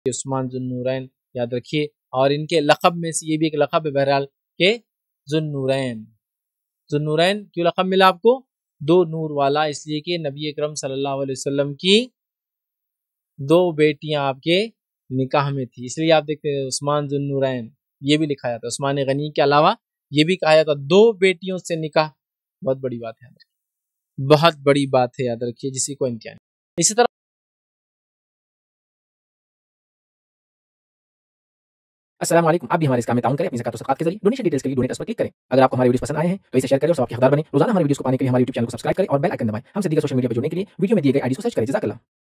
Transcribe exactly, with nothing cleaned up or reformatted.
उस्मान ज़ुन्नूरैन याद रखिए। और इनके लक़ब में से ये भी एक लक़ब है बहरहाल के ज़ुन्नूरैन। ज़ुन्नूरैन क्यों लक़ब मिला आपको? दो नूर वाला, इसलिए कि नबी अकरम सल्लल्लाहु अलैहि वसल्लम की दो बेटियां आपके निकाह में थी, इसलिए आप देखते हैं उस्मान ज़ुन्नूरैन ये भी लिखा जाता है। उस्मान गनी के अलावा ये भी कहा जाता है दो बेटियों से निकाह। बहुत बड़ी बात है, बहुत बड़ी बात है, याद रखिए, जिसी को इम्तिहान। इसी तरह अस्सलाम वालेकुम, आप भी हमारे इस काम में ताउन करें अपनी ज़कात और सदक़ात के जरिए। डोनेशन डिटेल्स के लिए डोनेट पर क्लिक करें। अगर आपको हमारे वीडियोस पसंद आए हैं तो इसे शेयर करें और सबके हकदार बने। रोजाना हमारे वीडियोस को पाने के लिए हमारे यूट्यूब चैनल को सब्सक्राइब करें और बेल आइकन दबाएं। हमसे दीगर सोशल मीडिया पर जुड़ने के लिए वीडियो में दिए गए आईडी को सर्च करें। जज़ाकल्लाह।